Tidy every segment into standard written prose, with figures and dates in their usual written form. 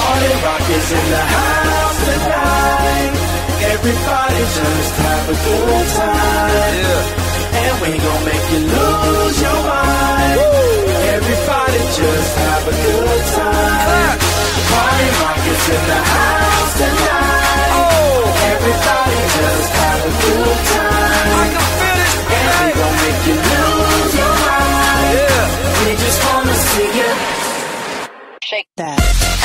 Party rock is in the house tonight. Everybody just have a good time. Yeah. And we gon' make you lose your mind. Woo. Everybody just have a good time. Party rock is in the house tonight. Oh. Everybody just have a good time. I can feel it. And we gon' make you lose your mind. Yeah. We just wanna see you shake that.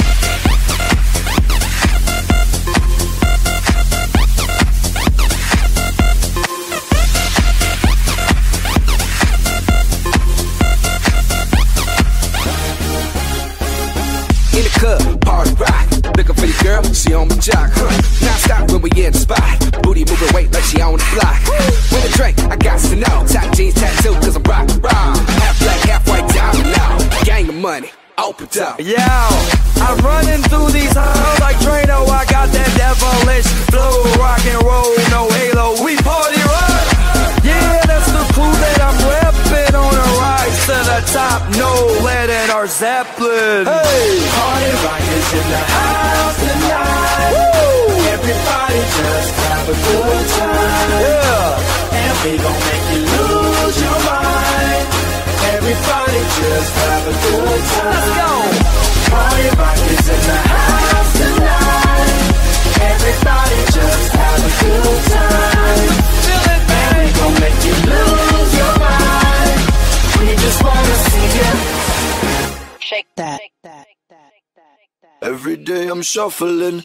In the club, party rock. Looking for the girl, she on my jock. Now stop when we in the spot. Booty moving weight like she on the block. With a drink, I got to know. Top jeans tattoo, cause I'm rock, rock. Half black, half white, diamond now. Gang of money, open up. Yo, I'm running through these halls like Drano. I got that devilish flow. Rock and roll, no halo. We party rock. Yeah, that's the crew that I'm reppin' on a rise to the top. No lead in our Zeppelin. Hey, party rock is in the house tonight. Woo. Everybody just have a good time. Yeah, and we gon' make you lose your mind. Everybody just have a good time. Let's go. Party rock is in the house tonight. Everybody just have a good time. Feel it, man. And we gon' make you lose your mind. We just wanna see you shake that. Every day I'm shuffling.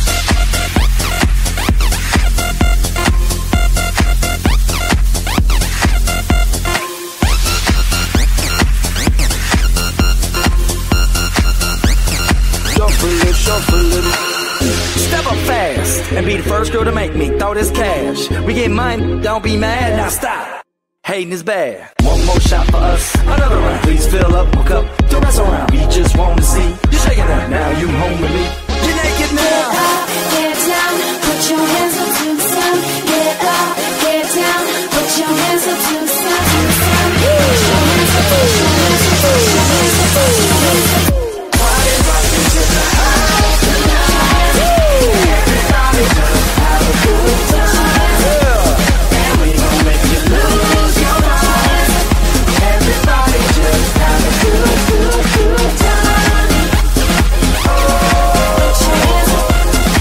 Shuffling. Step up fast and be the first girl to make me throw this cash. We get mine, don't be mad, now stop. Hating is bad. One more shot for us, another round. Please fill up my cup, don't mess around. We just want to see you shaking that. Now you home with me. You're naked now. Get up, get down, put your hands up to the sun. Get up, get down, put your hands up to the sun. Put your hands up, put your hands up, put your hands up, put your hands up. Party rock is in the house tonight. Everybody just have a good time. Yeah. And we gon' make you lose your mind. Everybody just have a good time. Oh, Put your hands up.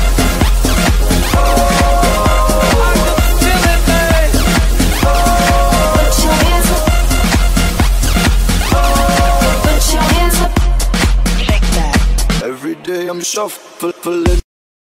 I can feel it, man. Put your hands up. Put your hands up. Every day I'm shuffling.